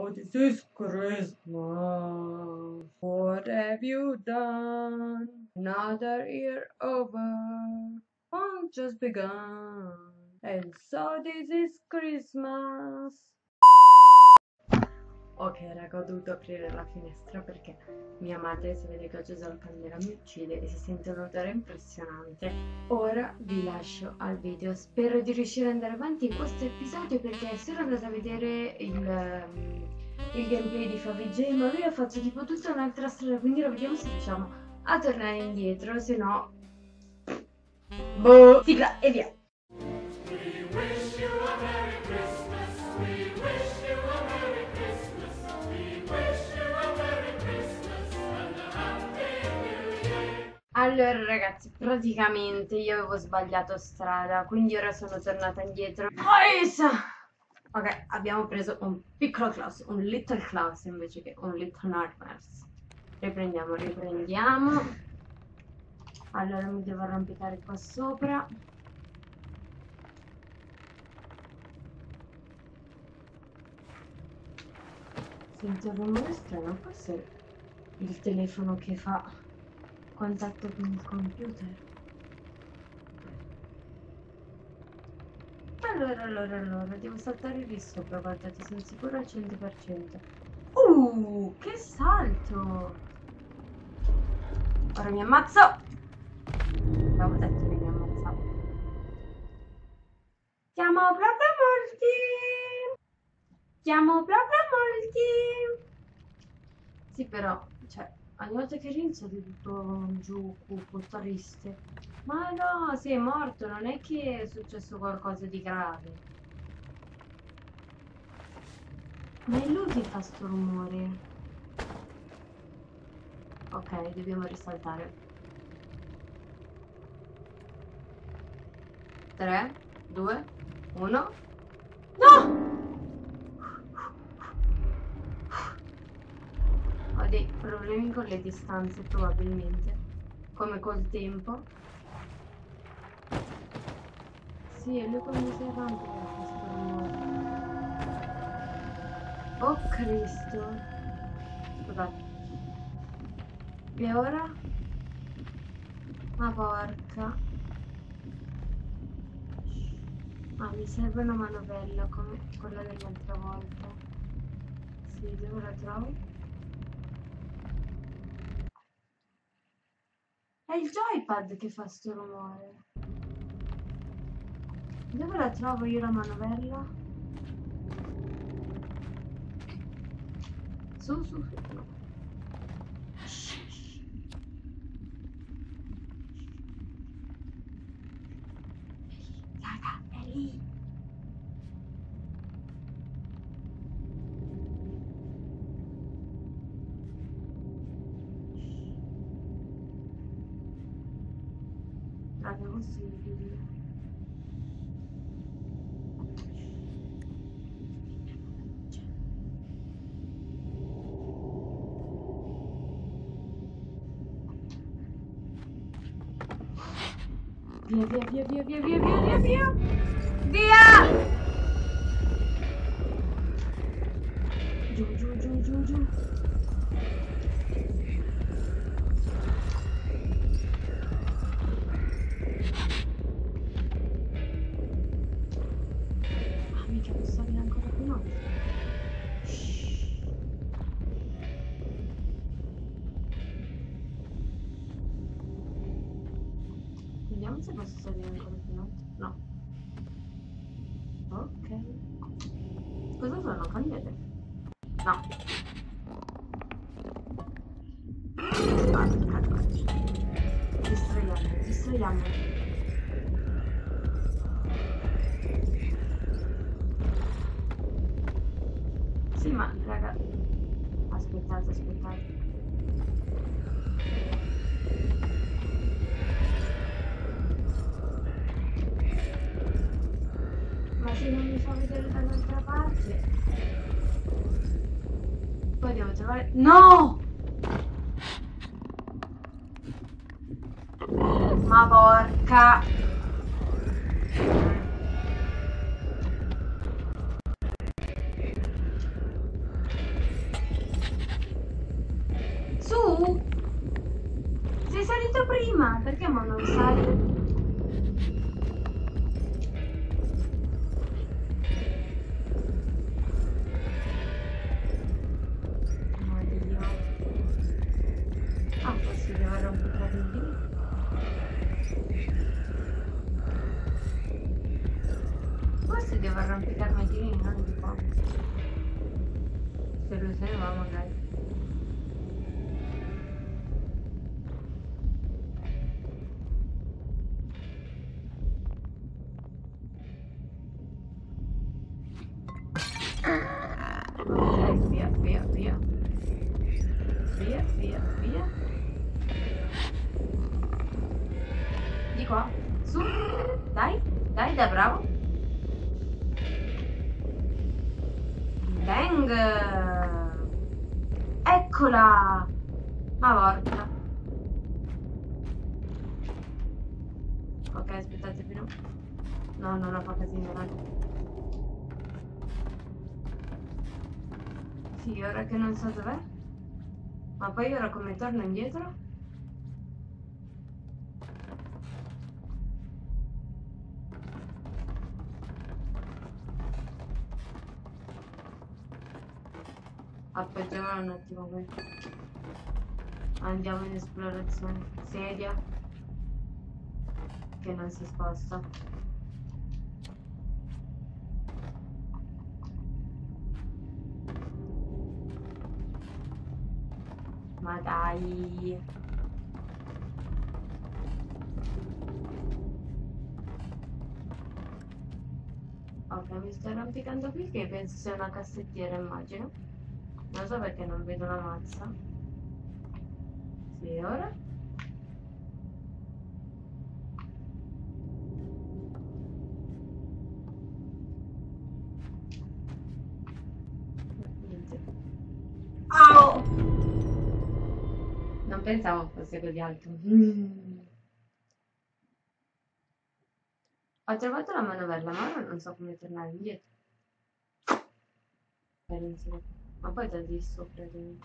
Oh, this is Christmas. What have you done? Another year over. Fun just begun. And so this is Christmas. Ok raga, ho dovuto aprire la finestra perché mia madre, se vede che ho acceso la candela, mi uccide e si sente un odore impressionante. Ora vi lascio al video, spero di riuscire ad andare avanti in questo episodio perché sono andata a vedere il gameplay di Favij, ma lui ha fatto tipo tutta un'altra strada, quindi ora vediamo se riusciamo a tornare indietro, se no... Boh! Sigla e via! Allora ragazzi, praticamente io avevo sbagliato strada, quindi ora sono tornata indietro. Ok, abbiamo preso un piccolo class, un little class invece che un little nightmares. Riprendiamo. Allora mi devo arrampicare qua sopra. Sento un rumore strano, forse il telefono che fa contatto con il computer. Allora, devo saltare lì sopra, guardate, sono sicura al 100%. Che salto! Ora mi ammazzo! Avevo detto che mi ammazzavo. Siamo proprio molti! Sì, però, cioè, ogni volta che rinzo è tutto giù, cupo, triste. Ma no, sei morto, non è che è successo qualcosa di grave. Ma è lui che fa sto rumore. Ok, dobbiamo risaltare. 3, 2, 1. No! Ho dei problemi con le distanze probabilmente, come col tempo. Sì, è lui come si arrampica con questo rumore. Oh Cristo. Scusate. E ora? Ma porca. Ah, mi serve una manovella come quella dell'altra volta. Sì, dove la trovo? È il joypad che fa sto rumore. Dove la trovo io la manovella? Su. No. Raga, è lì. Raga, questo è il video. Via! Giù. Ah, mica posso salire ancora più in alto. Vediamo se posso salire ancora più in alto. No. Ok. Cosa sono? Candele? No. Distraiamo. Sì, ma raga, aspettate. Ma se non mi fa vedere dall'altra parte, poi devo trovare... No! Ma porca! detto prima, perché mo non sali? Ah, forse devo arrampicare lì. Forse devo arrampicarmi lì, non di qua. Se lui se ne va magari. Ok, via, via, via. Via, via, via. Di qua, su, dai, dai, da bravo. Bang! Eccola! Ma porca. Ok, aspettate fino. No, no, no, fa casino, dai. Sì, ora che non so dov'è. Ma poi ora come torno indietro? Appoggiamolo un attimo qui. Andiamo in esplorazione. Sedia. Che non si sposta. Ma dai. Ok, mi sto arrampicando qui che penso sia una cassettiera, immagino. Non so perché non vedo una mazza. Sì, ora? Niente. Au! Non pensavo fosse così alto. Ho trovato la manovella, ma ora non so come tornare indietro. Ma poi da lì sopra dentro.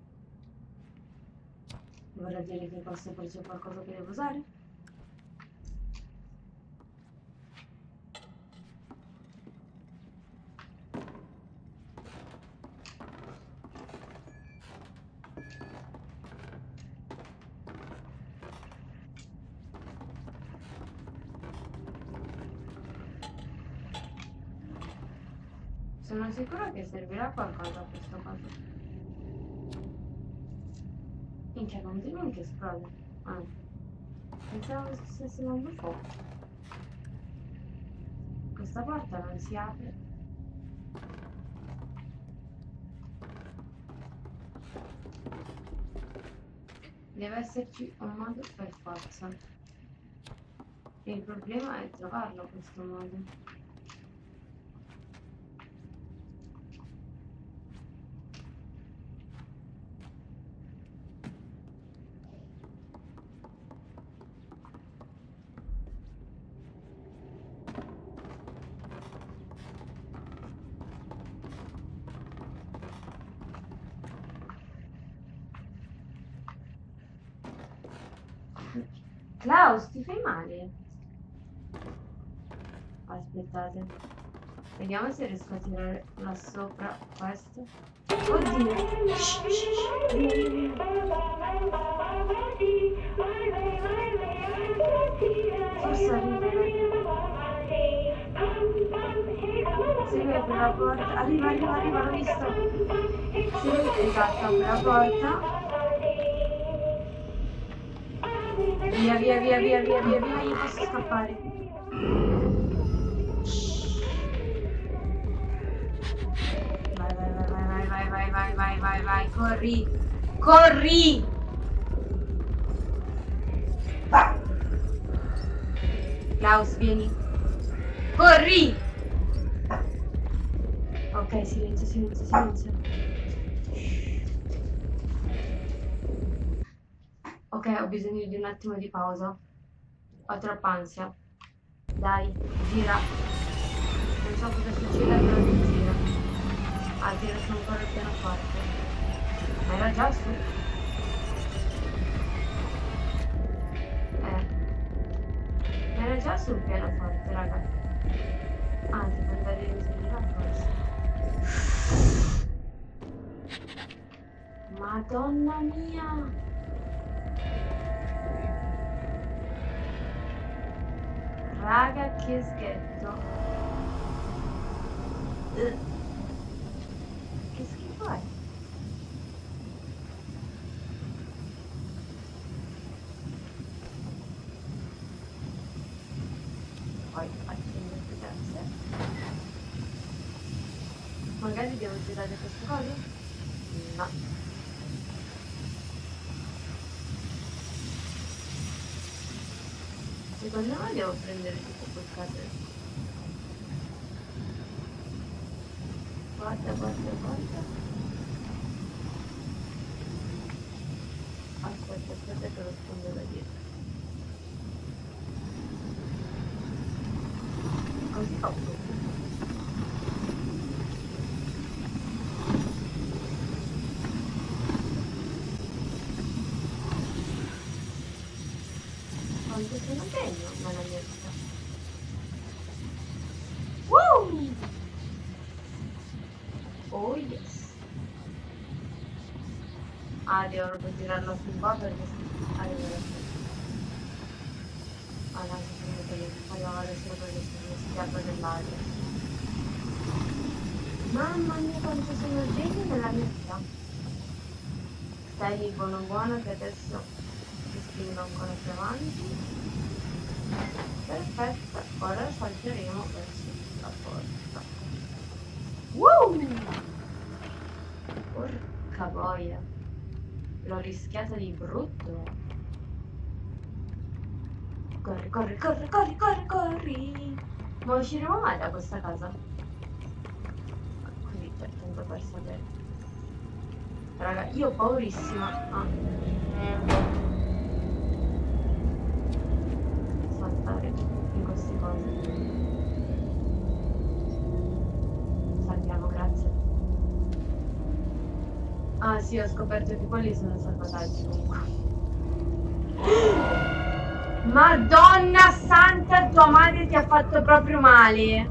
Vorrà dire che qua sopra c'è qualcosa che devo usare? Sono sicura che servirà qualcosa questa cosa. Minchia, continua che esplode. Ah. Pensavo stesse andando fuoco. Questa porta non si apre. Deve esserci un modo per forza. E il problema è trovarlo questo modo. Klaus, ti fai male? Aspettate. Vediamo se riesco a tirare là sopra questo. Oddio! Forse arriva. Si vede la porta. Arriva, l'ho visto. Si vede, esatto, apre la porta. Via, io posso scappare. Vai, corri! Klaus, vieni. Corri! Ok, silenzio. Ok, ho bisogno di un attimo di pausa. Ho troppa ansia. Dai, gira. Non so cosa succede, però si gira. Ah, gira su ancora il pianoforte. Ma era già su. sul pianoforte, raga. Ah, devo andare in giro forse. Madonna mia! Raga, che sghetto! Che schifo è? Poi accendo le terze. Magari devo girare queste cose? No. Secondo me devo prendere tutto quel caso. Guarda. Aspetta che lo sfondo da dietro. Così fa tutto. Quanto sono degno nella mia vita. Woo! Oh yes. Ah, devo proprio tirarlo su qua perché no, allora adesso perché sono schiatta dell'aria. Mamma mia quanto sono degni nella mia vita. Stai buono che adesso ti spingo ancora più avanti. Perfetto, ora salteremo verso la porta. Porca boia, l'ho rischiata di brutto. Corri. Ma usciremo mai da questa casa? Quindi tanto per sapere. Raga, io ho paurissima. Saltare in queste cose. Saltiamo, grazie. Ah sì, ho scoperto che quelli sono salvataggi comunque. Madonna santa, tua madre ti ha fatto proprio male.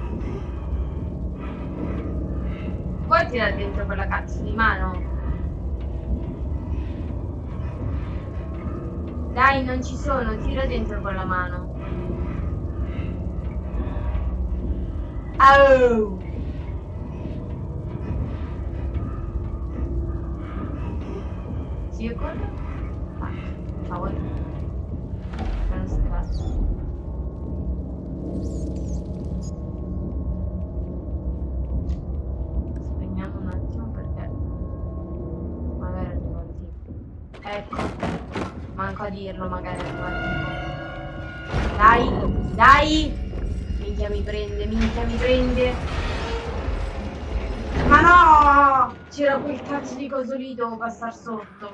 Vuoi tirare dentro quella cazzo di mano? Dai, non ci sono, tira dentro con la mano. Oh! Sì, io corro? Cavolo. Non si passa. Spegniamo un attimo perché magari arriva il tipo. Ecco. Manco a dirlo, magari arriva il tipo. Dai! Minchia mi prende. Ma no! C'era quel cazzo di coso lì, devo passare sotto.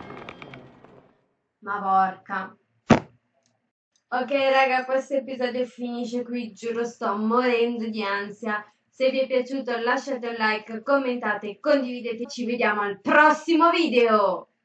Ma porca. Ok raga, questo episodio finisce qui, giuro sto morendo di ansia. Se vi è piaciuto lasciate un like, commentate, condividete, ci vediamo al prossimo video!